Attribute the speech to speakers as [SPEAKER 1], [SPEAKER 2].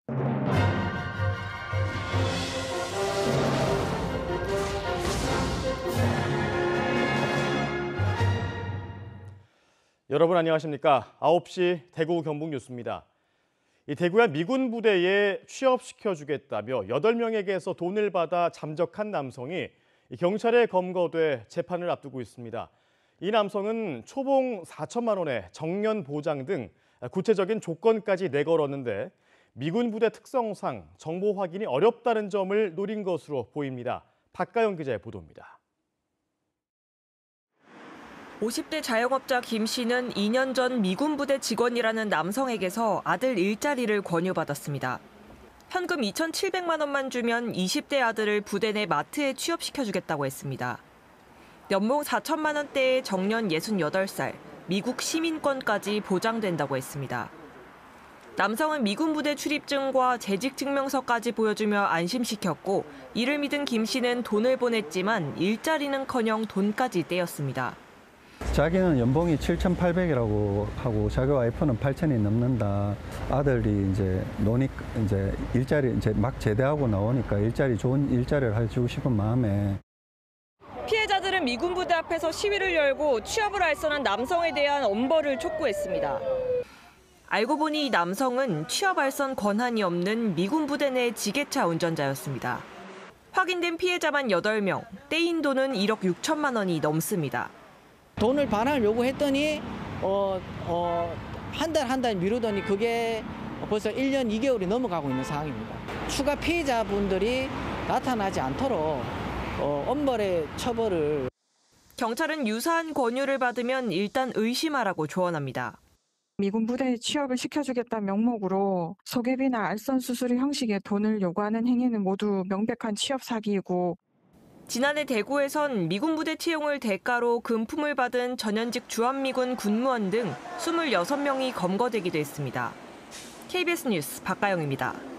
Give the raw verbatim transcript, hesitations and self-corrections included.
[SPEAKER 1] 여러분 안녕하십니까? 아홉 시 대구 경북 뉴스입니다. 이 대구의 미군 부대에 취업시켜주겠다며 여덟 명에게서 돈을 받아 잠적한 남성이 경찰에 검거돼 재판을 앞두고 있습니다. 이 남성은 초봉 사천만 원의 정년 보장 등 구체적인 조건까지 내걸었는데 미군 부대 특성상 정보 확인이 어렵다는 점을 노린 것으로 보입니다. 박가영 기자의 보도입니다.
[SPEAKER 2] 오십 대 자영업자 김 씨는 이 년 전 미군 부대 직원이라는 남성에게서 아들 일자리를 권유받았습니다. 현금 이천칠백만 원만 주면 이십 대 아들을 부대 내 마트에 취업시켜주겠다고 했습니다. 연봉 사천만 원대의 정년 예순여덟 살, 미국 시민권까지 보장된다고 했습니다. 남성은 미군 부대 출입증과 재직 증명서까지 보여주며 안심시켰고 이를 믿은 김 씨는 돈을 보냈지만 일자리는커녕 돈까지 떼었습니다.
[SPEAKER 3] 자기는 연봉이 칠천팔백이라고 하고 자기 와이프는 팔천이 넘는다. 아들이 이제 노니 이제 일자리 이제 막 제대하고 나오니까 일자리 좋은 일자리를 해주고 싶은 마음에.
[SPEAKER 2] 피해자들은 미군 부대 앞에서 시위를 열고 취업을 알선한 남성에 대한 엄벌을 촉구했습니다. 알고 보니 이 남성은 취업 알선 권한이 없는 미군 부대 내 지게차 운전자였습니다. 확인된 피해자만 여덟 명, 떼인 돈은 일억 육천만 원이 넘습니다.
[SPEAKER 4] 돈을 반환을 요구했더니 어, 어, 한 달 한 달 미루더니 그게 벌써 일 년 이 개월이 넘어가고 있는 상황입니다. 추가 피해자분들이 나타나지 않도록 어, 엄벌의 처벌을.
[SPEAKER 2] 경찰은 유사한 권유를 받으면 일단 의심하라고 조언합니다.
[SPEAKER 5] 미군 부대에 취업을 시켜주겠다는 명목으로 소개비나 알선 수수료 형식의 돈을 요구하는 행위는 모두 명백한 취업 사기이고,
[SPEAKER 2] 지난해 대구에선 미군 부대 채용을 대가로 금품을 받은 전현직 주한미군 군무원 등 이십육 명이 검거되기도 했습니다. 케이비에스 뉴스 박가영입니다.